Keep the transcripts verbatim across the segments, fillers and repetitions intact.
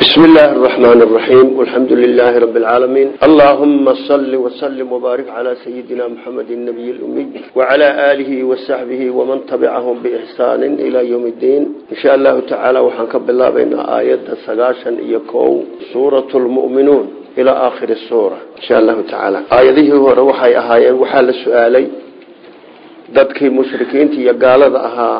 بسم الله الرحمن الرحيم والحمد لله رب العالمين اللهم صل وسلم وبارك على سيدنا محمد النبي الأمي وعلى آله وصحبه ومن تبعهم بإحسان إلى يوم الدين إن شاء الله تعالى وحنكب الله بين آيات سقاشا يكو سورة المؤمنون إلى آخر السورة إن شاء الله تعالى آياته هو روحي أهايا وحال السؤالي ضدك مشركين تيقال ذاها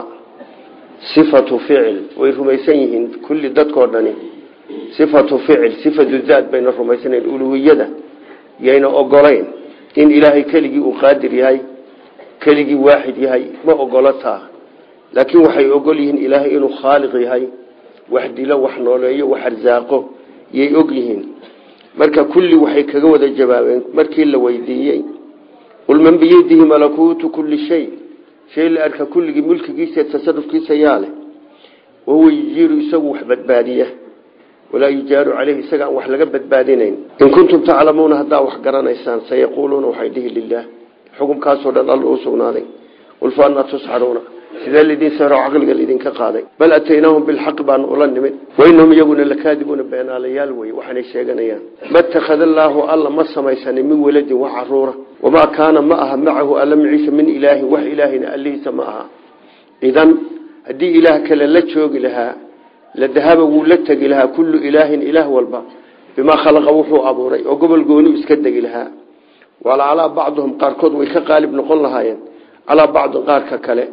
صفة فعل ويرميسيهن كل ضدك وردني صفة فعل صفة الذات بين الرميسين الألوهية يين أقولين إن إلهي كلجي أقادر يهي كلجي واحد يهي ما أقولتها لكن وحي أقولهن إلهي إنه خالق يهي واحد له وحنوليه وحرزاقه يأقلهن مركا كل وحي كجود الجبابين مركا إلا ويديين قل من بيده ملكوت كل شيء شيء اللي أركا كل ملك جيس يتصرف كيس ياله وهو يجير يسوي حبة بادية ولا يجار عليه سجع وحلقة بدبادين إن كنتم تعلمون هذا وحجرنا إنسان سيقولون وحيده لله حكم كاسر الله سبحانه والفأنا تسحرون إذا الذين سهروا عقل الذين كقاضي بل أتيناهم بالحق بان أولن من وإنهم يقولون لكاذبون بين عليالوي وحن الشيغانيان ما اتخذ الله الله ما سميسن من ولد وعرورة وما كان معها معه ألم عيسى من إله وح إلهنا اللي سمعها إذن هدي إله كلا لا تشوق لها لذهب ولتج لها كل إله إله والبا بما خلق وحو أبوري وقبل قوني اسكدج لها وعلى على بعضهم قاركود ويكقالب نقول لها على بعض قارك كلا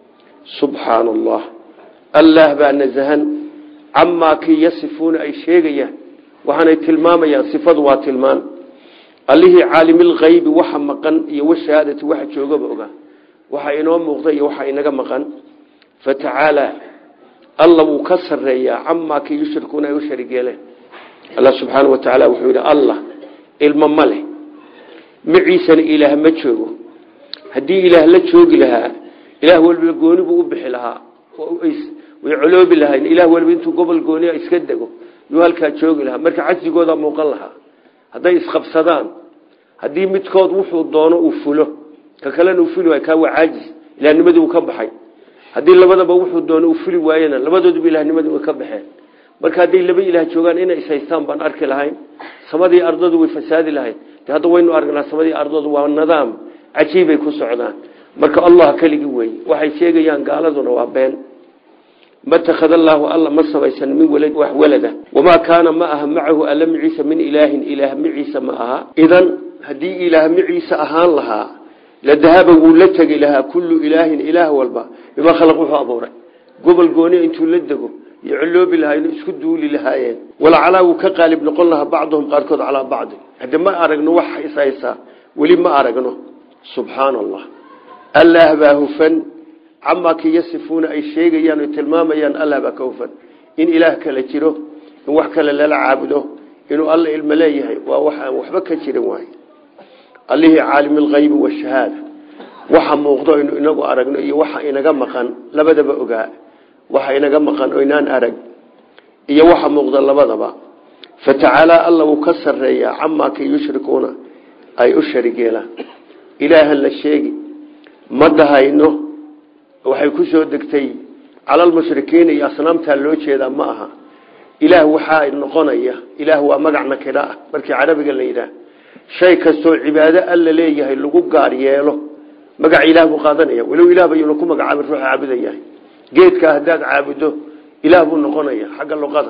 سبحان الله الله بأن زهن عما كي يصفون أي شيء وحنا تلمام يا صفات واتلمان اللي هي عالم الغيب وحمقا يوشهادة واحد شو قبله وحينهم مغضي وحينك مقن فتعالى الله وكسر ريا عما كي يشركون يشرك له الله سبحانه وتعالى وحده الله الممله معيسا إله ما تشوفه هدي إله لا تشوق لها إله هو الجوني بوبح لها ويعلو بالله إله هو البنت قبل الجوني يسكدقه يوهل كتشوق لها مركز عجز جودا موقلها هذا يسخب صدام هدي متكود وحو الضانو وفله ككلن وفله كهو عاجز لأنه مدو كبحي haddii labadaba wuxuu doono uu fuli waayana labadoodu ilaahnimadu way ka baxeen marka haddii laba ilaah joogan inay isaystaan baan arki lahayn samadii ardadu way fasaadi lahayd hadda waynu aragnaa samadii ardadu waa nidaam cajiib ay ku socdaan marka allah kaligi way waxay sheegayaan gaaladuna waa been matakhad allah allah ma sabaysan min walad wax walada wama kaana ma'aha ma'ahu alam ciisa min ilaahin ilaah ciisa ma'aha idan haddii ilaah ciisa ahaan lahaa لذهب ولتج لها كل إله إله والبا بما خلقوه أبورا قبل قوني أنتوا لدقوا يعلوا بالها يسكدوا للهايين ولا علاو كقالب نقول لها بعضهم قاركض على بعض هذا ما أرجنه وح إسايسا ولي ما أرجنه سبحان الله الله باه فن عما كي يصفون أي شيء يعني تلمام ين الله بكوفن إن إله كلا وح كلا لا عابده إنه الله الملايه ووح وحبك تيره واحد اللي هي عالم الغيب والشهادة وحا موقضو إنه إنه أرقنا إيه وحا إنه مقان لبدا بأقاء وحا إنه مقان إنان أرق إيه وحا موقضو لبدا بأ فتعالى الله وكسر ريا عما كي يشركون أي أشرك له إلها للشيء مدها إنه وحي كسو دكتي على المشركين يصنام تلوشي إذا معها إله وحا إنه إيه إله ومقعنا كراء بركي عربي قال لي إله شيء كستو عبادة ألا ليه اللقو قارياله مقع إله مقاضنية ولو إله بيونكم مقع عابد روح عابد إياه قيد كهداد عابده إله بنقونية حق اللقاضة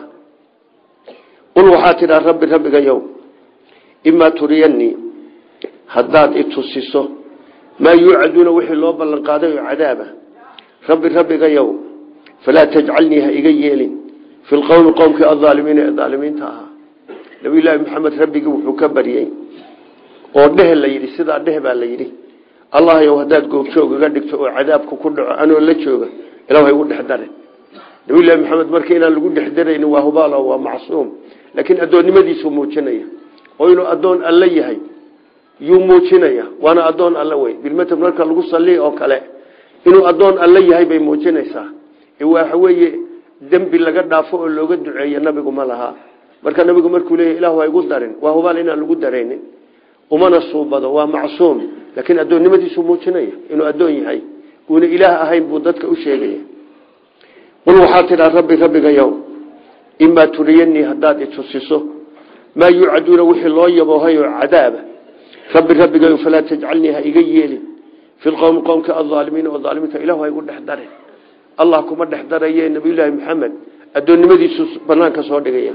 قل وحاتنا رب ربك يوم إما تريني هداد إتصيصه ما يوعدون وحي الله بلنقاضه عذابه رب ربك يوم فلا تجعلنيها إيجيلين في القوم قوم كالظالمين الظالمين تاها نبي الله محمد ربك وحكبريين oo dheh la yiri sida dheh baa la yiri allah yow hadaad goob joog uga dhigto oo cadaabku ku dhaco anoo la jooga ilaahay ugu dhaxdaray nabi ilaahay maxamed markii inaan lagu dhaxdareen waa hubaalo waa macsuum laakiin adoonnimadiisu muujinaya oo inuu adoon alla yahay yuu muujinaya waana adoon alla way bilmata marka lagu saliyo oo kale inuu adoon alla yahay bay muujinaysaa ee waxa weeye dambi laga dhaafo oo looga duceeyo nabigu ma laha marka nabigu markuu leeyahay ilaahu ay ugu darin waa hubaal inaan lagu dareenin ومن صوبده ومعصوم لكن أدون نمدي سموتنيه إنه أدون يهي وإن إله أهين بودتك أشيغيه قل وحاتنا ربي ربك يوم إما تريني هداد تصصه ما يعدون وحي الله يبوهي عذابه رب رب قالوا فلا تجعلنيها إيجيلي في القوم قوم كالظالمين والظالمين إله يقول نحضره الله كما نحضره يا نبي الله محمد الدون مدي بنانك صادقيا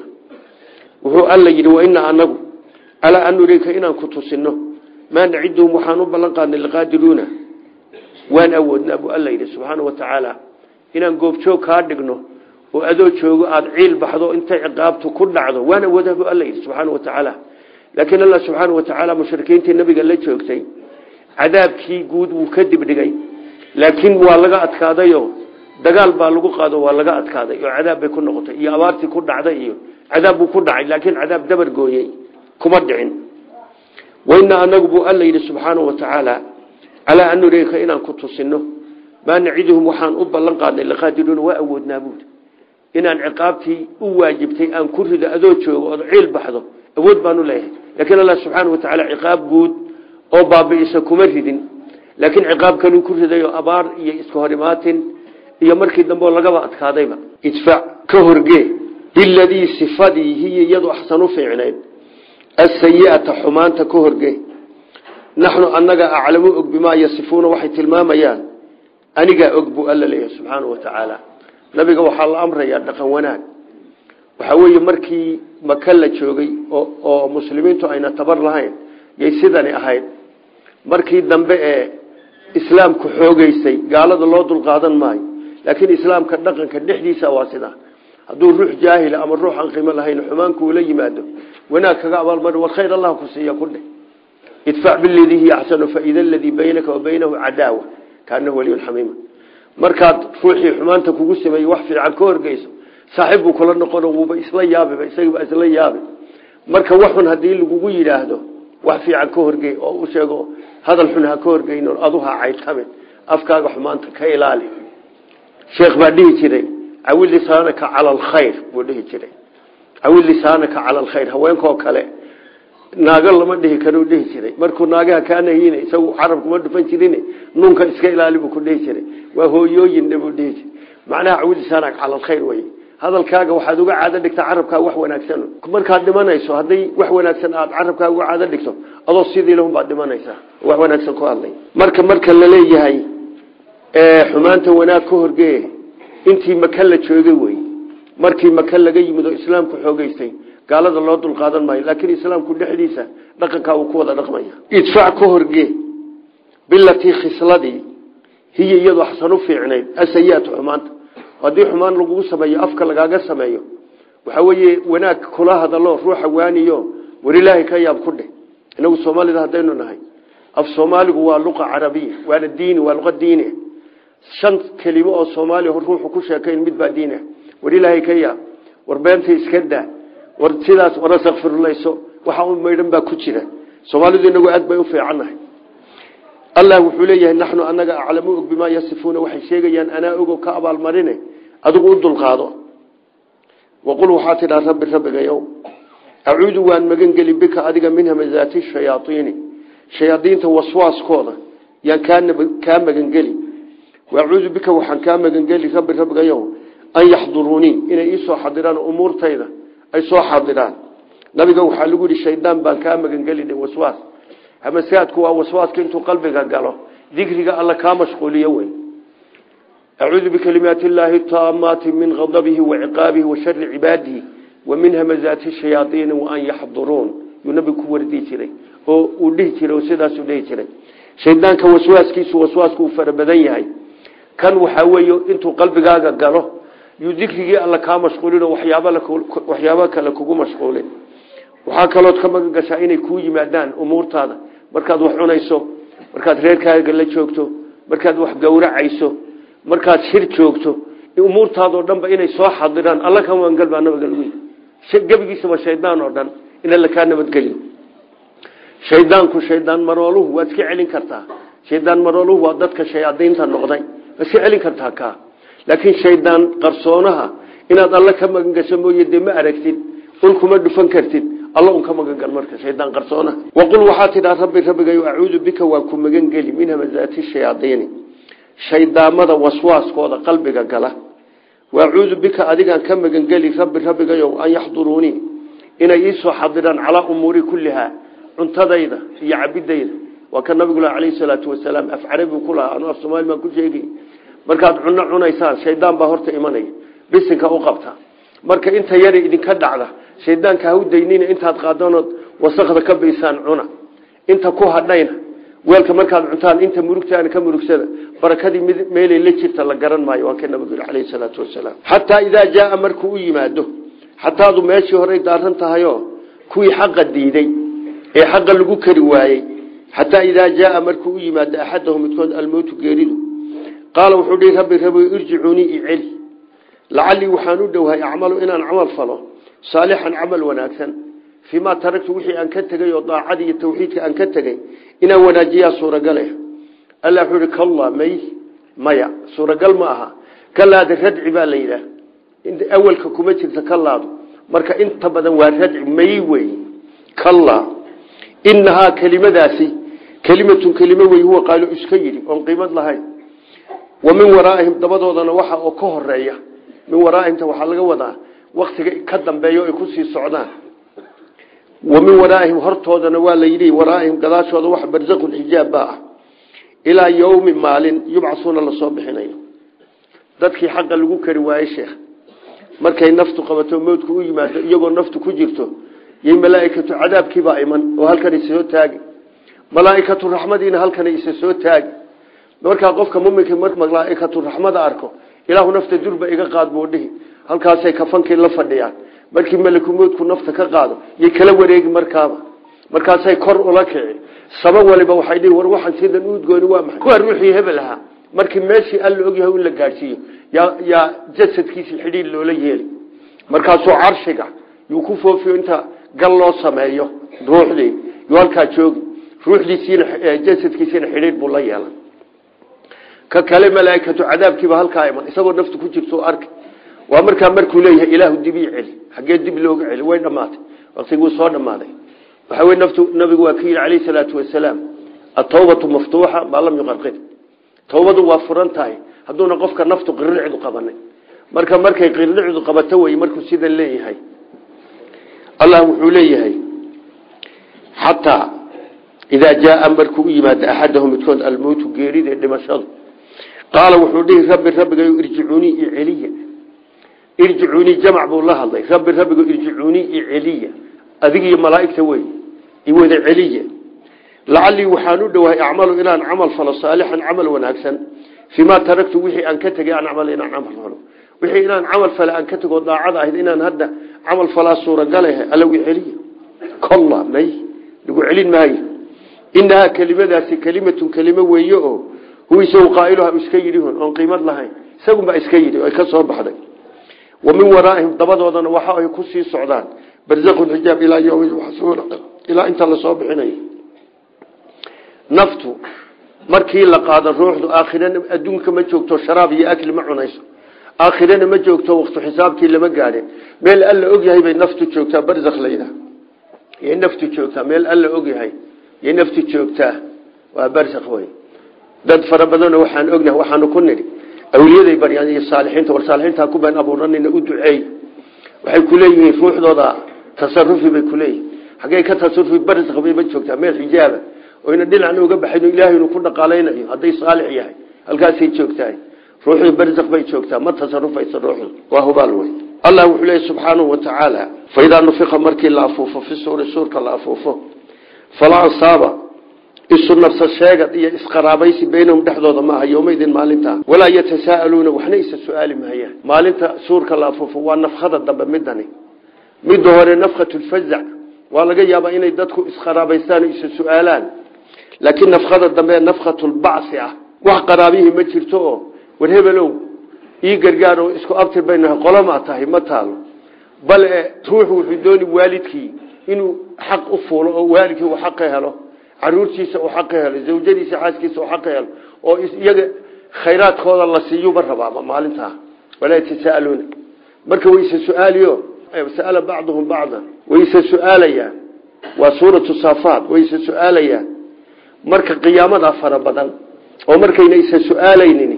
وهو قال لي وإن أنه على أن نريك إن كنت سنه ما نعدهم وحانوا بلنقان القادرون وأن أودنا أبو الله سبحانه وتعالى إن نقوب شو كاردقنه وأدو شو عيل بحضو انت عقابته كل عضو وأنا أودنا أبو الله سبحانه وتعالى لكن الله سبحانه وتعالى مشركين النبي قال لي شوكتي عذاب كي قود وكذب دقي لكن والله أتكاذيو دقال بالغو قادو والله أتكاذيو عذاب بيكون نقطة يا أبارتي كل عضيو عذاب بكل عض لكن عذاب دبر قوي كمدعين وإن أنقبو الله سبحانه وتعالى على أن نريك إن كنت سنه ما نعيدهم وحان أبا لنقاد لقادرون وأود نابود إن عقابتي أواجبتي أن كرد أذوتشو وعيل بحضه أود بانو ليه لكن الله سبحانه وتعالى عقاب قود أو بابئس كمرهد لكن عقاب كانوا كرد يو أبار يسكهرمات يمركي دنبو لقبا أتكاذيبا ادفع كهرقه بالذي صفاته هي يد أحسن في عنين السيئة حمان كهرقه نحن أنك أعلم بما يصفون وحي تلماميان أنك أقبو ألا ليه سبحانه وتعالى نبي وحال الأمر يا دقنونان وحوي مركي مكلا جوغي او مسلمين تو ayna tabar lahayn yay sidani ahayd markii dambe ee islaamku xoogaysay gaalada loo dul qaadan maayo laakiin islaamka dhaqanka dhixdiisa waa sida haduu ruux jaahil ama ruux aan qiimo lahayn xumaanku la yimaado wanaag kaga abaal mar war khayr allah ku siiyo kulli idfa' billadhi hi ahsanu fa idha alladhi baynaka wa baynahu adawa kaana waliyul hamim markaad ruuxi xumaanta kugu sameeyay wax fiican ka horgeyso saaxiibku kula noqon wuuba isla yaabay isaga isla yaabay marka waxun hadii lagu yiraahdo wax fiican ka horgeey oo u sheego hadal xun ha ka horgeeyno aduha caytamin afkaaga xumaanta ka ilaali sheekh baadii jiray awil lisaanaka ala alkhayr wadii jiray awil lisaanaka ala alkhayr haweenko kale naaga lama dhihi karo dhihi jiray markuu naagaha kaana yiin isagu carabku ma dhufan jirin nunka iska ilaali buu ku dhihi jiray waa hooyooyin dhabu dhihi macnaha awil lisaanaka ala alkhayr way hadalkaaga waxaad uga caado dhigtaa carabkaaga wax wanaagsan markaad dhimanayso haday wax wanaagsan aad carabkaaga uga caado dhigto adoo sidii lahum baad dhimanaysaa wax wanaagsan ku hadlay marka marka la leeyahay ee xumaanta wanaag ka horgeey intii maka la joogay way markii maka laga yimid oo islaamku xoogaystay gaalada loo dul qaadan maayo laakiin islaamku dhexdiisa dhaqanka uu ku wada dhaqmaya idfac ka horgeey billati khisladii hiya iyadu xasanu fiicnayd asayatu xumaanta hadii xumaan lagu sameeyo afka lagaaga sameeyo waxa weeye wanaag kula hadalo ruuxa waaniyo war ilaahay ka yaab ku dhig inagu Soomaalida hadaynu nahay af Soomaaligu waa luqa carabiya waa diin waa luqa diin shan kelimo oo Soomaali ruuxu ku sheekayn mid baa diin war ilaahay ka yaab war beenta iska daa war sidaas war astaghfirullah waxa uu meedan baa ku jira Soomaalidu inagu aad bay u fiicanahay الله وحوليه نحن أنك أعلموا بما يصفون وحي شيئا أنا أقول كأبال مرينة أدقوا أدو القاضة وقلوا حاتنا رب رب يوم أعود وأن مجنجل بك أدق منها من ذات الشياطين شياطين توسواس كوضة يعني كان كان مجنجلي وأعود بك وحن كان مجنجلي رب رب يوم أن يحضروني إن إيسوا حضران أمور طيدة أيسوا حضران نبي قال حلقوا للشيطان بان كان مجنجلي ده وسواس همساتك ووسواسك انتو قلبك قالوا ذكرك الله كامشغول يوي أعوذ بكلمات الله التامات من غضبه وعقابه وشر عباده ومن همزات الشياطين وأن يحضرون ينبي كوردي تري وديه تري وسداس وديه تري شيطان كوسواسك وسواسك فربديه كان وحوي انتو قلبك قالوا يذكرك الله كامشغولين وحيابك وحيابك لكو مشغولين waxaa kalood ka magan gashaa inay ku yimaadaan umuurtaada markaad wax cunayso markaad reerkaaga la joogto markaad wax gowracayso markaad shir joogto umuurtaada oo dhanba inay soo xadiraan alla ka waan galbaa nabadgelyo gabigiisa waa shaydaan oo dhan in alla ka nabadgeliyo shaydaanku shaydaan marooluhu waad iska celin kartaa shaydaan marooluhu waa dadka shayaadiinta noqday iska celin kartaa ka laakiin shaydaan qarsoonaha inaad alla ka magan gasho mooyee ma aragtid ulkuma dhufan kartid الله أنك مجنجل مركز شيطان قرصونه وقل وحاتنا ربي ربي أعوذ بك وأكون مجنجل منها من ذات الشياطين شيطان ماذا وسواس كذا قلبك قاله وأعوذ بك أدقا كم قنقلي ربي ربي يوم أن يحضروني إن يسوى حضرا على أموري كلها انتظينا يعبدين وكان النبي الله عليه الصلاة والسلام أفعربه كلها أنا أفصمال ما كل شيء markaad cunno cunaysaan shaydaan baa horta imanay bisinka u qabta marka inta yar idin ka dhacda shaydaanka ha u daynina intaad qaadanood wasaqda ka beysaan cuna inta ku hadhayna weelka markaad cuntaan inta murugtaan ka murugsada barakadii meel la jirta la garan maayo waa kan nabiga kaleey salaatu wasalaam hatta ida jaa markuu yimaado hatta adu meeshii hore daaran tahayo kuwii xaq diiday ee xaq lagu kari waayay hatta ida jaa markuu yimaado ahadahum midkood almawt geeridu قال وحدي ربي ربي ارجعوني إعلي لعلي وحانو دوها يعملوا إن أن عمل فله صالحا عمل وناكسا فيما تركت وحي أن كتغي وضاعدي التوحيد أن كتغي إنا وناجيها سورة قاله ألا حرك الله مي ميا سورة قال معها كلا هذا الردع بالليلة أول ككومتك تكلا مركا انت بدا والردع ميوي كلا إنها كلمة داسي كلمة كلمة وهو قالوا اسكيري وانقيمت لهاي ومن ورائهم دبدودنا waxa oo ka horeeya min waraa'im ta waxa laga wadaa waqtiga ka dambeeyo ay ku sii socdaan ومن ورائهم hortoodana waa la yiri waraa'im gadaashooda wax barzaqu xijaab ah ila yawm maalin yubcasuna la soo bixinayo dadkii xaq lagu kari waayay sheekh markay naftu qabato moodku u yimaado iyagoo naftu ku jirto yey malaa'ikatu cadaabkii baa iman oo halkan isoo taagi malaa'ikatu raxmadiina halkan isoo taagi marka qofka muuminka marka malaa'ikatu raxmada arko ilaahu nafta durba iga qaad boodhi halkaas ay kafankii la fadhiyaan markii malaku moodku nafta ka qaado yey kala wareegi markaaba markaas ay kor ula kicin sabab waliba waxay dhig war waxan sidan u gooni waa maxay kuwa ruuxii hebelaha markii meeshii alla og yahay in la gaarsiiyo ya ya jasadkiisa xidhiid loola yeeli markaas oo arshiga uu ku foofiyo inta gal loo sameeyo ruuxdii yoolka joogi ruuxdiisina jasadkiisina xidhiid buu la yeelay ka kale malaa'ikatu cadaabkiiba halka iman isagoo naftu ku jirto ark waa marka markuu leeyahay ilaahu dibi celi xagee dib looga celi way dhamaatay waqtigu soo dhamaaday waxa way naftu nabigu waa kii kaleey salaatu wasalaam at-tawbatu maftuuha ma lam yuqarqid tawbadu waa furan tahay haduuna qofka naftu qirricdu qabanay marka markay qirricdu qabato way markuu sida leeyahay Allah wuxuu leeyahay hatta ida jaa markuu yimaado ahadahum midkood al-mawt geerida dhimashada قال وحدي ربي ربي ارجعوني إعليا ارجعوني جمع بالله الله ربي ربي ارجعوني إعليا أذيك ملائكة وين يود عليا لعلي وحانو دوها يعملوا إلى أن عمل فلا صالحا عمل وناكسا فيما تركت وحي أن كتجي أن عمل إلى عمل فلا وحي إلى أن عمل فلا أن كتجي وضاعض إن أن هذا عمل فلا صورة قالها ألوي عليا كلا ماي يقول علين ماي إنها كلمة ذات كلمة كلمة ويؤ هو يسوي قائلها اسكيريهم أن قيمة لها سووا ما اسكيري ويكسر بحدك ومن ورائهم ضبط وضن وحاء يكسي السعدان برزق الحجاب إلى يوم الحصول إلى أنت الله صابحيني نفته مركي لقاد الروح آخرا أدونك ما جوكتو شراب يأكل معه نيس آخرا ما جوكتو وقت حسابك لما قاله ميل ألا أجهي بين نفته جوكتا برزق لينا يعني نفته جوكتا ميل ألا أجهي يعني نفته جوكتا وبرزق وين dad fara badan waxaan ognahay waxaan ku niri awliyaday baryaanay saalixiinta war saalixiinta ku baan abuuranina u duceey waxay ku leeyihiin ruuxdooda tasarrufi bay ku leeyihiin xagee ka tasarrufi barzaq bay ba joogtaa meel xijaaba oo ina dhinac uga baxayno ilaahay inuu ku dhaqaaleynayo haday saalix yahay halkaas ay joogtaa ruuxii barzaq bay joogtaa ma tasarrufayso ruuxdu waa hubaal way Allah wuxuu leeyahay subhanahu wa ta'ala fa idha nufiqa markii la afuufo fi suuri suurka la afuufo fala asaba isu nafsa sheegad iyo isqaraabaysi beenum dhaxdooda ma aha yoomeedin maalinta wala yatasaaluna waxna isa su'aali maaya maalinta suurka la afuufo waa nafkhada dambe midani mid hore nafkhatu al-faz'a waa laga yaabaa inay dadku isqaraabaystaan isa su'aalaan laakiin nafkhada dambe nafkhatu al-ba'si'a wax qaraabihi ma jirto war hebelow ii gargaaro isku abtir baynaha qolama tahay ma taalo bal ruuxu wuxuu dooni waalidkii inuu xaq u fuulo oo waalidkii uu xaq helo caruurtiisa uu xaq helo zawjadiisa xaaskiisa uu xaq helo oo iyaga khayraadkooda la siiyo barabaa maalinta wala tasaaluna marka waysa su'aaliyo ay sa'ala ba'dhum ba'dan waysa su'aalaya wa suratu safat waysa su'aalaya marka qiyaamada fara badan oo markayna isa su'aalaynini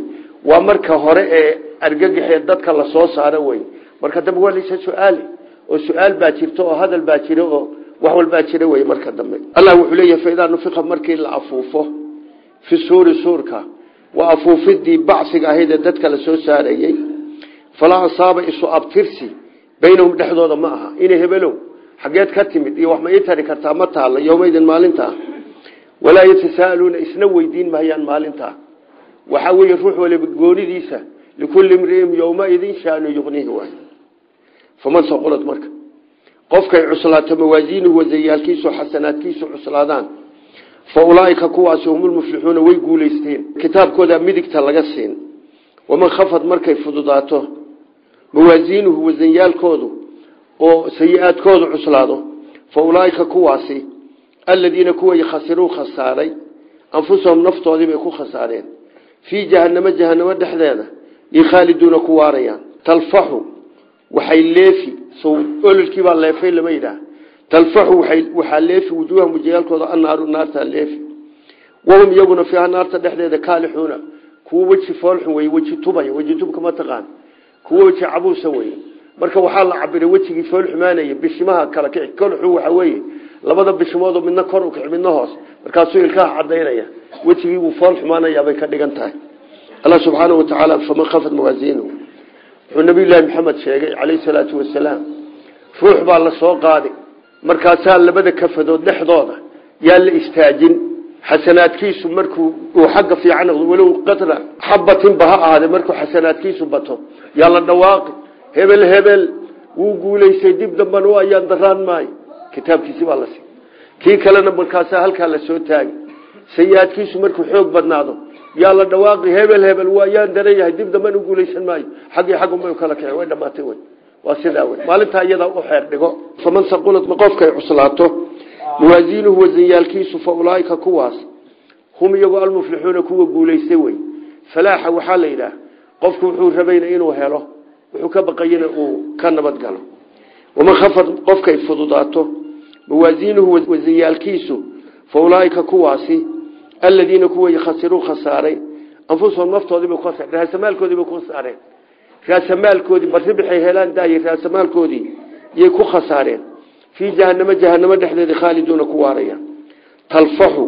ومركه هره ارغغخه dadka la soo saaro way marka dab wali su'aal oo su'aal baa jirto oo hadal baa jiro oo wax walba jiro way marka dambe Allah wuxuu leeyahay fayda nufiqa markii la afuufo fi suuri suurka wa afuufidii bacsiga ahayda dadka la soo saarayay fala asaaba isu abtirsi baynahum dhaxdooda ma aha inay hebelow xageed ka timid iyo wax ma intari kartaa ma taala yoomeedin maalinta wala yatasaaluna isna weydiin maayaan maalinta waxa weeye ruux waliba goonidiisa لكل امرئ يومئذ شأن يغنيه واحد فمن ثقلت مركه قفك عسلات موازينه وزيالكيس وحسناتكيس عسلادان فأولئك كواس هم المفلحون ويقوليستين كتاب كودا مدكتا لغسين ومن خفض مركه فضوداته موازينه وزيالكوده وسيئات كوده عسلاده فأولئك كواسي الذين كوا يخسرون خساري أنفسهم نفطوا ذي بيكون خسارين في جهنم جهنم دحداده يخالدون كواريان تلفحوا وحيلافي سو اولكي با لافي لما يدا تلفحوا وحيلافي وجوههم وجيالكود النار النار تلافي وهم يغون فيها نار تدخديده كالحون كو وجه فولح وي وجه توبay وجه توب كما تقان كو وجه عبوس وي marka waxa la cabiray wajigi fool xumaanay bishimaha kala kici kolxu waxa weey labada bishimood midna kor u kici midna hoos marka su'ilka cadeynaya wajigi uu fool xumaanaya bay ka dhigan tahay الله سبحانه وتعالى فمن خفت موازينه والنبي الله محمد شيخ عليه الصلاة والسلام روح بالله سوق قادي مركاسان لبدا كفدود لحظوده يا اللي استاجن حسنات كيس مركو وحق في عنه ولو قطره حبه بها هذا مركو حسنات كيس بطو يلا الدواق هبل هبل وغوليسay dib damban oo ayaan daraan maay kitaabkiisa waa la si kii kalena markaasa halka la soo taagay sayaadkiisu markuu xoog badnaado يا الله دواقي هبل هبل ويان دريه دب دمن غوليسن ماي حقي حق ما كلا كعي way dhamaatay way waa sidaa way maalinta iyada u xeer dhigo faman saqulad maqofkay cuslaato muwazinuhu waziyalkiisu fa ulaika kuwaas hum yagu almuflihuna kuwa guuleystay way falaaha waxa la ilaa qofku wuxuu rabayna inuu helo wuxuu ka baqayna uu ka nabad galo wama khafad qofkay fududaato muwazinuhu waziyalkiisu fa ulaika kuwaasi الذين كوا يخسرون خسارين أنفسهم نفطوا بخسر رأس مال كودي بخسارين رأس مال كودي برتبح هلان داي رأس مال كودي يكون خسارين في جهنم جهنم دحدد خالدون كواريا تلفحوا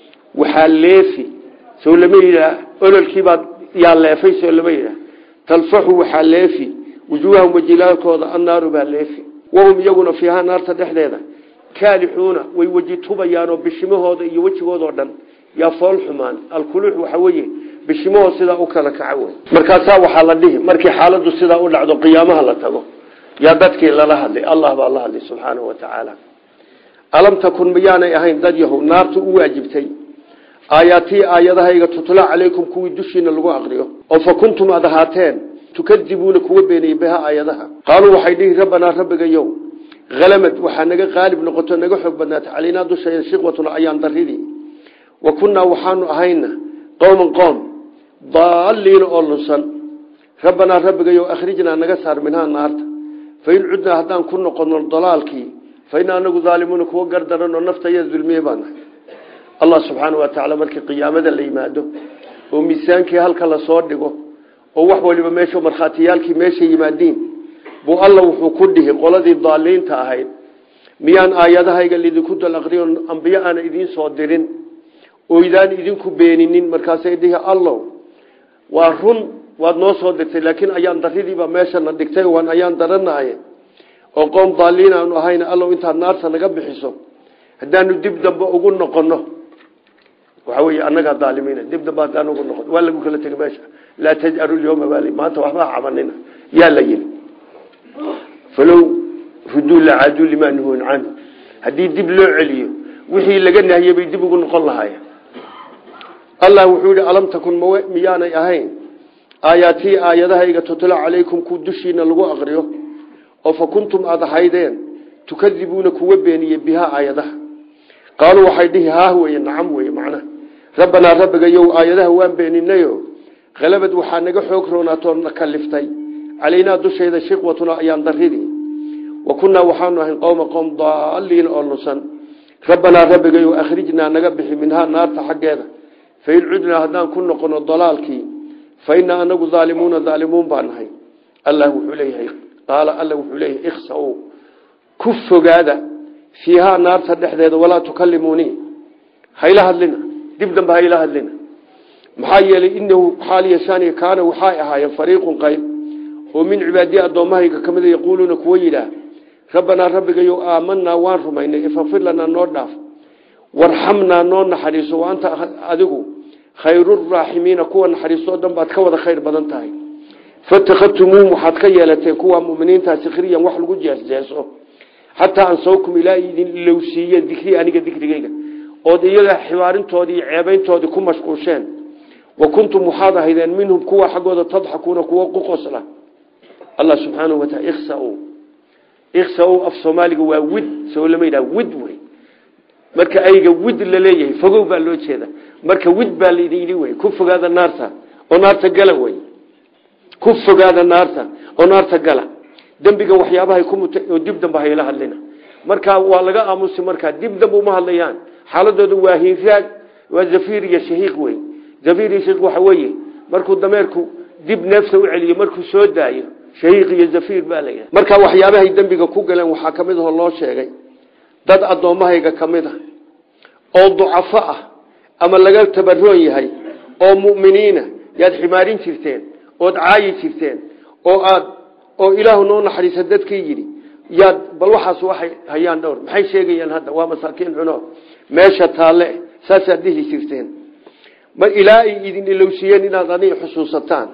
وحلافي سولميلا أولو الكبار يالافي سولميلا تلفحوا وحلافي وجوههم وجلالكوضا النار باللافي وهم يقولون فيها نار تدحدد كالحون ويوجدوا بيانوا بشمهود يوجهود وردن يا فول حمان الكلوح وحويه بشمو سدا او كلا كعوي markaasa waxa la dhihi markii xaaladu sida u dhacdo qiyaamaha la tago ya dadkii la hadlay Allah ba Allah hadlay subhanahu wa ta'ala alam takun miyaanay ahayn dad yahow naartu u waajibtay aayati aayadahayga tutla alaykum kuwi dushina lagu aqriyo oo fa kuntum adahaateen tukadibuna kuwa beenay baha aayadaha qaalu waxay dhihi rabbana rabbigayow غلمت waxa naga qaalib noqoto naga xog badnaatay caleena dushayda shiqwatuna ayaan daridii وكنا وحانو أهينا قوم قوم ضالين أولوسا ربنا ربك يو أخرجنا نقصر منها النار فإن عدنا هدان كنا قلنا الضلالك فإن أنه ظالمون كوا قردرنا ونفت يذب الميبان الله سبحانه وتعالى ملك قيامة اللي يماده وميسانك هلك الله صادقه ووحوه لما ماشوا مرخاتيالك ماشي يمادين بو الله وحكوده قولدي الضالين تأهين ميان آياتها يقال لذي كنت الأغريون أنبياءنا إذين صادرين وإذان إذنكم بينين مركاسة إديها الله وارون وادنو صدقتي لكن أيان دريدي بماشا ندكتي وان أيان درنا أي وقوم ضالين أنه هاينا الله وانت النار سنقب حسو هدانو دب دب أقول نقنه وحوي أنك ظالمين دب دب أقول نقنه ولا قلت لك باشا لا تجأروا اليوم بالي ما أنت وحبها عملنا يا ليل فلو ردوا لعادوا لما نهون عنه هدي دب لو عليو وحي لقنا هي بيدب أقول نقل هاي الله وحول ألم تكن ميانا أهين آياتي آياتها تطلع عليكم كدشين لغو أغريه فكنتم أضحيدين تكذبون كوبيني بها آياتها قالوا وحيده ها هو نعم وي معنا ربنا ربك يو آياتها وان بيننا يو غلبت وحانك حكرنا نكلفتي علينا دشيدا شقوتنا أيان درهدي وكنا وحانوا قوم قوم ضالين أولوسا ربنا ربك يو أخرجنا نقبح منها نار تحقينا فإن عدنا هدان كنا قلنا الضلالك فإن أنه ظالمون ظالمون بانهي الله وحليه قال الله وحليه اخسأوا كفوا هذا فيها نار تدحديد ولا تكلموني هيلها لنا دبدا بهيلها لنا محايا لإنه حالي ثاني كان وحائها فريق قيم ومن عبادي الضمائي كما يقولون كويلا ربنا ربك يو آمنا وانرمين فاغفر لنا النور داف وارحمنا نور نحريص وانت أدقوا خير الراحمين كوا نحريصوا دنبات كوا خير بدنتاي فاتخذتموهم وحدكيا لتكوا مؤمنين تاسخريا وحلقوا جاس جاسو حتى أنسوكم إلى إذن اللوسية ذكري أنك ذكري ood iyaga xibaarintoodii ceebayntoodii ku mashquulsheen wa kuntum muhadahidan minhum kuwa xagooda tadxakuna kuwa ku qosla Allah subhanahu wa ta'ala ikhsa'u ikhsa'u af Soomaaliga waa wid soo lameeyda wid way marka ayga wid la leeyahay fogow baa loo jeeda marka wid baa la idin way ku fogaada naarta oo naarta gala way ku fogaada naarta oo naarta gala dambiga waxyaabaha ku mutay oo dib dambe hayla hadlina marka waa laga aamusi marka dib dambe uma hadlayaan xaaladoodu waa hiifaag waa zafiir iyo shahiiq way zafiir iyo shahiiq waxa weeye markuu dameerku dib neefta u celiyo markuu soo daayo shahiiq iyo zafiir baa leeyahay marka waxyaabaha dambiga ku galeen waxa kamid ah loo sheegay dad adoomahayga kamid ah oo ducafo ah ama laga tabaroon yahay oo muuminiina yaad ximaarin jirteen oo caayi jirteen oo aad oo ilaahu noo naxariisa dadkii yiri yaad bal waxaas waxay hayaan dhowr maxay sheegayaan hadda waa masaakiin cuno meesha taale saasadihi jirteen ma ilaahi idin ilowsiyeen inaad ani xusuusataan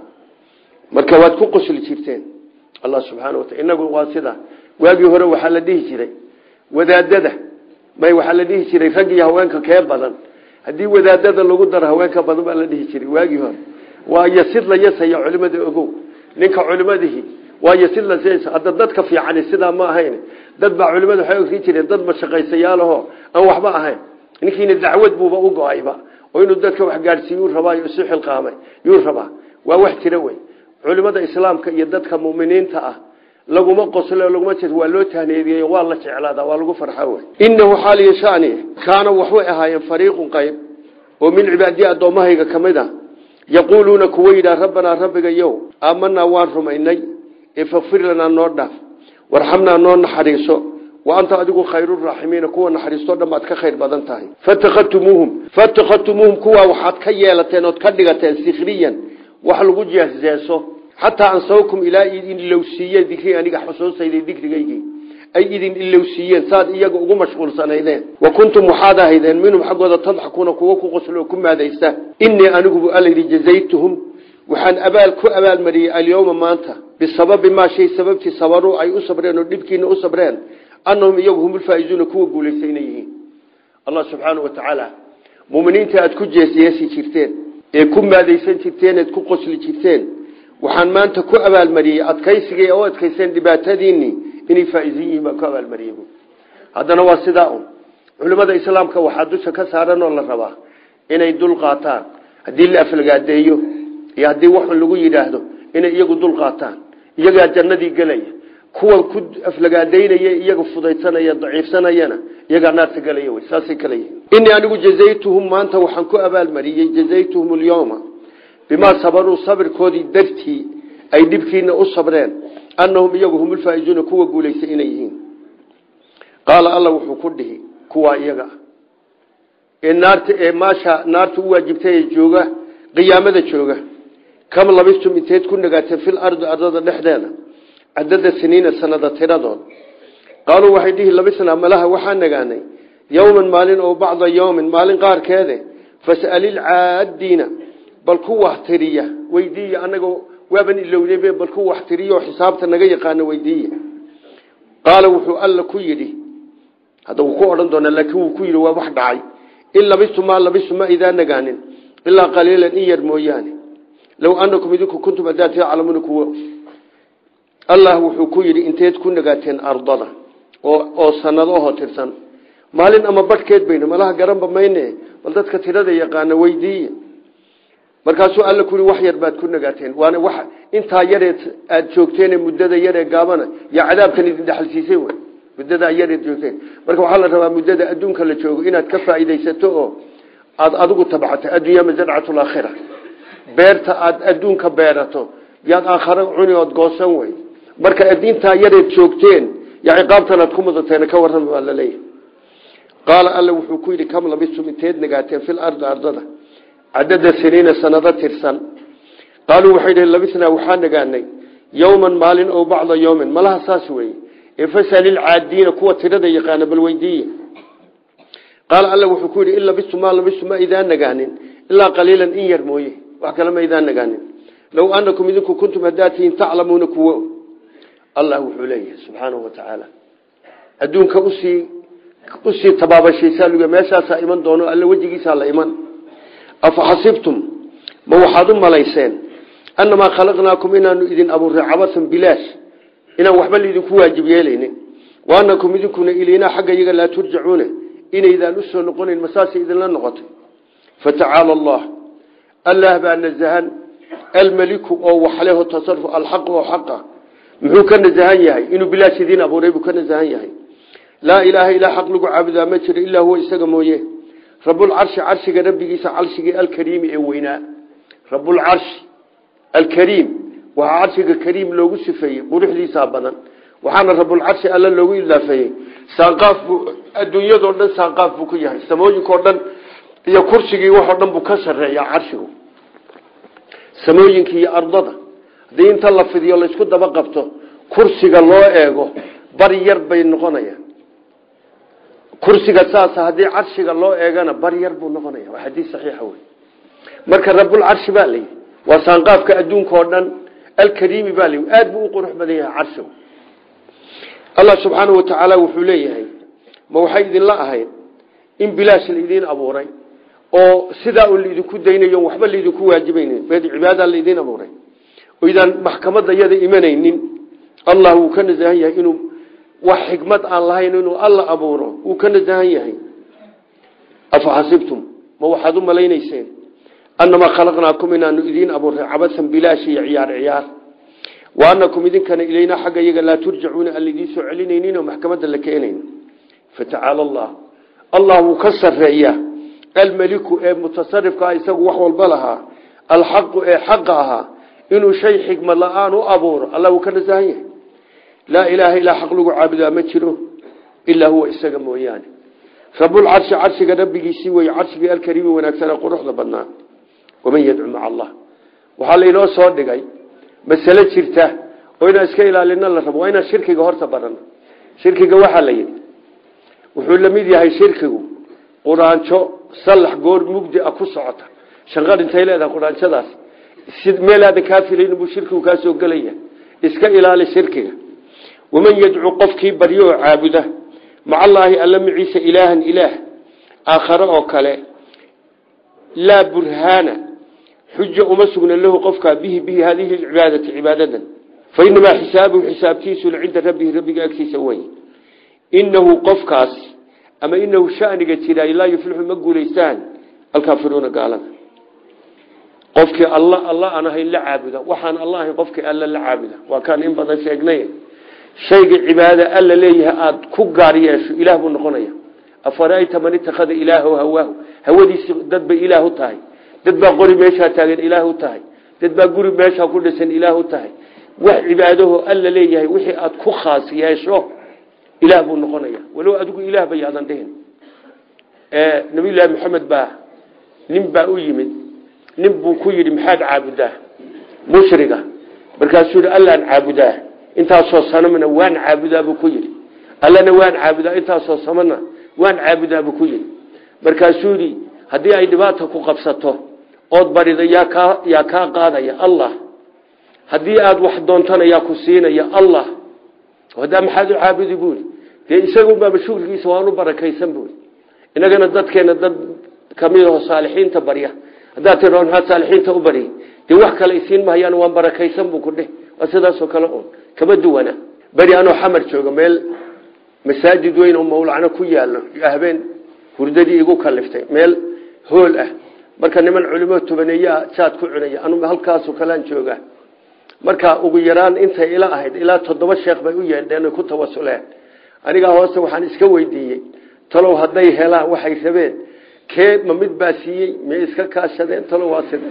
marka waad ku qosli jirteen Allah subhanahu wa ta'ala inagu waasida waagi hore waxa la dhihi jiray wadaadada may waxa la dhihi jiray rag iyo haweenka ka badan hadii wadaadada lagu daro haweenka badan baa la dhihi jiray waagi hore waa yasid la yasaya culimada ogow ninka culimadihi waa yasid la saysa hadda dadka fiican sida ma ahayn dad baa culimadu waxay u jireen dad ma shaqaysayaalaho aan waxba ahayn ninkiina dacwad buuba u go'ayba oo inuu dadka wax gaarsiiyo rabaayo si xil qaamay yuu rabaa waa wax jira way culimada islaamka iyo dadka muuminiinta ah laguma qoslo laguma jid waa loo tahneediyay waa la jeclaada waa lagu farxaa way innahu haliya shani kaana wuxuu ahaayeen fariiqun qayb oo min cibaadiya adoomahayga kamida yaquluna kuwayda rabbana rabbiga yow amanna waan rumaynay ifafir lana noodaf warhamna noon naxariiso wa anta adigu khayrur raahimiin kuwa naxariisto dhamaad ka khayr badan tahay fatakhatumuhum fatakhatumuhum kuwa waxaad ka yeelateen oo ka dhigateen sikhriyan wax lagu jeesjeeso hatta ansawkum ila idin lawsiye dikri aniga xusuusayday dikrigaygi ay idin ilowsiiyeen saad iyaga ugu mashquulsanaydeen wa kuntum muhadahidan minhum xaqooda tadxakuna kuwa ku qoslo ku maadaysta inni anigu alayhi jazaytuhum waxaan abaal ku abaal mariyay al-yawma maanta bisababi ma shay sababti sabaru ay u sabreen oo dibkiina u sabreen annahum iyagum al-faa'izuna kuwa guulaysanayeen Allah subhanahu wa ta'ala muuminiinta aad ku jeesiyay jirteen ee ku maadaysan jirteen ee ku qosli jirteen waxaan maanta ku abaal mariyay adkaysiga oo adkaysan dhibaatadiini inay faa'iiziin ma ka abaal mariyay hadana waa sidaa oo culimada islaamka waxa dusha ka saaran oo la rabaa inay dul qaataan hadii la aflagaadeeyo iyo hadii wax lagu yiraahdo inay iyagu dul qaataan iyaga jannadii galaya kuwa ku aflagaadeynaya iyaga fudaysanaya daciifsanayana iyaga naarta galaya way saasay kale inni anigu jazaytuhum maanta waxaan ku abaal mariyay jazaytuhum al-yawma bima sabaru sabrkoodi darti ay dibkiina u sabreen annahum iyagu humul faa'izuna kuwa guulaysan inay yihiin qala Allah wuxuu ku dhihi kuwa iyaga in naarta ee maasha naartu waajibtay jooga qiyaamada jooga kama labistum inteed ku nagaatay fil ardi ardada dhexdeeda adada siniina sanada tiradood qalu waxay dhihi labisna malaha waxaan nagaanay yawman maalin oo bacda yawmin maalin qaarkeede fasalil aadina bal ku waxtiriya weydiiya anaga waaban ilowday bal ku waxtiriyo xisaabta naga yaqaan weydiiya qaala wuxuu alla ku yiri hada uu ku oran doona laakiin uu ku yiri waa wax dhacay illa bisma labisma idha nagaanin illa qalilan iyar mooyaane law annakum idinku kuntum adati ya'lamuna kuwa Allah wuxuu ku yiri inteed ku nagaateen ardada oo oo sanadaha tirsan maalin ama badkeed bayna malaha garanba mayne bal dadka tirada yaqaan weydiiya markaasuu alla kuli wax yar baad ku nagaateen waana wax inta yareed aad joogteen muddada yar ee gaabana ya cadaabkan idin dhaxalsiisay way muddada yareed joogteen marka waxa la rabaa muddada adduunka la joogo inaad ka faa'iideysato oo aad adigu tabacto adduunka mazracatu aakhirah beerta aad adduunka beerato yaad aakhare cuni ood goosan wey marka addiintaa yareed joogteen yaa ciqaabtan aad ku mudateen ka warran waa la leeyahay qaala alla wuxuu ku yidhi kam labistum inteed nagaateen fil ardi ardada cadada siniina sanado tirsan qaaluu waxay dhaheen labisnaa waxaa nagaanay yowman maalin oo bacda yowmin malaha saas weeye ee fasal ilcaadiina kuwa tirada yaqaana bal weydiiye qaala alla wuxuu ku yidhi in labistum maa labistum ma idaan nagaanin ilaa qaliilan in yar mooye wax kale ma idaan nagaanin low anakum idinku kuntum hadaatiin taclamuuna kuwo allah wuxuu leeyahay subxaanahu watacaala adduunka usii usii tabaabashaysaa luga meeshaasaa iman doono alla wejigiisaa la iman afa xasibtum ma waxaad u malayseen annamaa khalaqnaakum inaanu idin abuurray cabasan bilaash inaan waxba laidinku waajib yeelaynin wa annakum idinkuna ilaynaa xagga iyaga laa turjacuuna inaydaan usoo noqonayn masaasay idinla noqotay fatacaala allah allah baa nazahan almeliku oo waxleho tasaruf alxaq oo xaqa muxuu ka nazahan yahay inuu bilaash idiin abuuray buu ka nazahan yahay laa ilaaha ilaa xaq lagu caabudaa ma jiro ilaa huwa isaga mooye rabulcarshi carshiga rabbigiisa carshigii alkariimi ee weynaa rabulcarshi alkariim waxaa carshiga kariim loogu sifeeyey quruxdiisaa badan waxaana rabulcarshi alla loogu idaafeeyey saanqaaf buu adduunyadoo dhan saanqaaf buu ku yahay samooyinkao dhan iyo kursigii waxoo dhan buu ka sarreeyaa carshigu samooyinkii iyo ardada haddii inta la fidiyo laysku daba qabto kursiga loo eego bari yar bay noqonayaan kursiga saasa haddii carshiga loo eegana bari yar buu noqonaya waa xadiis saxiixa wey marka rabulcarshi baa layihi waa saanqaafka adduunka oo dhan alkariimi baa layihi aada buu u qurux badan yahay carshigu allah subxaanahu watacaala wuxuu leeyahay ma waxay idinla ahayd in bilaash laidiin abuuray oo sidaa u laidinku daynayo waxba laidinku waajibaynin beed cibaadaa laidiin abuuray oo idaan maxkamadda yada imanaynin allah wuu ka nasahan yahay inuu wax xikmad aan lahayn inuu alla abuuro wuu ka nasahan yahay afa xasibtum ma waxaad u malaynayseen annamaa khalaqnaakum inaanu idiin abuurray cabasan bilaash iyo ciyaar ciyaar wa annakum idinkana ilaynaa xagga iyaga laa turjacuuna aan laidiin soo celinaynin oo maxkamadda la keenayn fatacaala allah allah wuu ka sarreeyaa almeliku ee mutasarifka ah isagu wax walba lahaa alxaqu ee xaqa ahaa inuu shay xikmad la-aan u abuuro allah wuu ka nasahan yahay laa ilaaha ilaa xaq lagu caabudaa ma jiro ilaa huwa isaga mooyaane rabulcarshi carshiga rabbigiisii wey carshigii alkariimi wanaagsanee quruxda badnaa waman yadcu maca allah waxaa laynoo soo dhigay masale jirta oo inaan iska ilaalino la rabo waa inaan shirkiga horta barano shirkiga waxaa la yidhi wuxuu la mid yahay shirkigu quraanjo sallax goor mugdi ah ku socota shanqar intay leedahay quraanjadaas sid meelaadan kaa filayn buu shirkigu kaa soo gelaya iska ilaali shirkiga waman yadcu qofkii baryo oo caabuda maca allaahi alla maciisa ilaahan ilaah aakhare oo kale laa burhaana xuja uma sugna lahu qofkaa bihi bihi haadihi lcibaadati cibaadadan fa inamaa xisaabuhu xisaabtiisu cinda rabbihi rabbiga agtiisa wey inahu qofkaas ama inahu shaniga jiraay laa yuflixu ma guulaystaan alkaafiruuna gaalada qofkii alla alla aan ahayn la caabuda waxaan alla ahayn qofkii alla la caabuda waa kaan in badan sheegnay shayga cibaada alla leeyahay aad ku gaar yeesho ilaah buu noqonaya afarayta man ittakhadha ilaahu hawaahu hawadiisi dad bay ilaah u tahay dad baa qori meesha taagan ilaah u tahay dad baa guri meesha ku dhisan ilaah u tahay wax cibaadaho alla leeyahay wixii aad ku khaas yeesho ilaah buu noqonaya walow adigu ilaah bay aadan dhihin ee nabi ilaahi maxamed baa nin baa u yimid nin buu ku yidhi maxaad caabudaa mushriga markaasuu yidhi allaan caabudaa intaasoo sanamna waan caabudaa buu ku yidhi allana waan caabudaa intaasoo samana waan caabudaa buu ku yidhi markaasuu yidhi haddii ay dhibaata ku qabsato ood barida yaa kaa yaa kaa qaadaya allah haddii aad wax doontana yaa ku siinaya allah hadaa maxaad u caabudi buu yidhi dee isagunbaaba shugrigiisa waan u barakaysan buu yidhi inagana dadkeena dad kamid aho saalixiinta barya haddaad tidhao maxaad saalixiinta u bariyay dee wax kale isiin mahayaan waan barakaysan buu ku dheh waa sidaasoo kale un kama duwana beri anoo xamar jooga meel masaajid weyn oo mawlacno ku yaalo habeen hurdadii igu kaliftay meel hool ah marka niman culimo tobaneeyaa jaad ku cunaya anu halkaasoo kalean jooga marka ugu yaraan intay ila ahayd ilaa toddoba sheekh bay u yeedheen ku tawasuleen aniga hoose waxaan iska weydiiyey talow hadday helaan waxay rabeen kee ma mid baa siiyey ma iska kaashadeen talow waa sida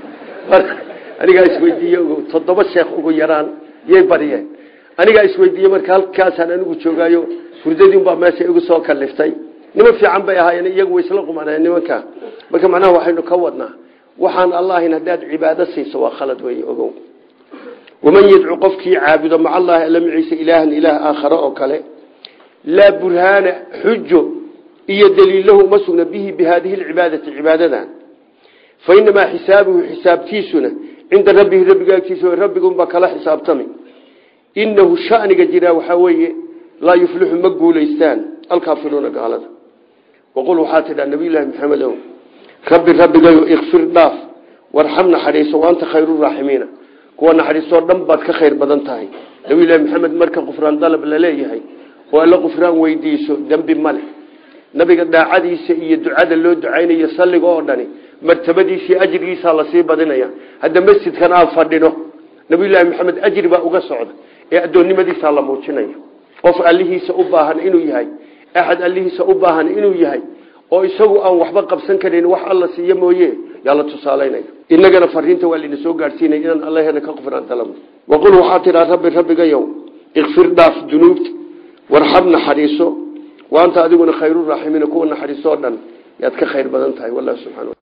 aniga isweydiiyo toddoba sheekh ugu yaraan yay bariyeen aniga isweydiiyo marka halkaas aan anigu joogaayo furdadii baa meesha igu soo kaliftay nima fiican bay ahaayeen iyagu way isla qumanayeen nimanka marka macnaha waxaynu ka wadnaa waxaan allah in hadaad cibaado siiso waa khalad way ogow waman yad'u qofki caabudo ma allah lam ciisa ilaahan ilaah aakhara oo kale la burhana hujjo iyo daliilahu masuna bihi bihadihi alibadati ibadadan fa inma hisabuhu hisabtisuna inda rabbihi rabbigaagtiisa rabbigun ba kala xisaabtami innahu sha'niga jira waxa weeye la yuflihu maguuleystaan alkafiruna gaalada waqul waxaatida nabi ilaahi maxamed rabbi rabbigayo ighfir daaf warhamna hadiisa wa anta khayrur raahimiina kuwa naxariisto dhan baad ka khayr badan tahay nabi ilaahi maxamed marka qufraan dalab la leeyahay oo la qufraan weydiiso dambi male nabiga daacadiisa iyo ducada loo ducaynayo salliga oo dhani martabadiisa ajrigiisa la sii badinaya hada masjidkan aan fadhino nabi ilaahi maxamed ajri baa uga socda ee adoonnimadiisa la muujinayo qof alihiisa u baahan inuu yahay ahad alihiisa u baahan inuu yahay oo isagu aan waxba qabsan karin wax alla siiyo mooyee yaa la tusaalaynayo inagana fariinta waa lina soo gaarsiinay inaan Allahna ka qofraan talamo waqul waxaatira rabbi rabbigayo ighfir daaf dunuubta warhamna hadiiso wa anta adiguna khayrur raahimiina kuwa hadiiso dhan yaad ka khayr badan tahay wallahi subhanahu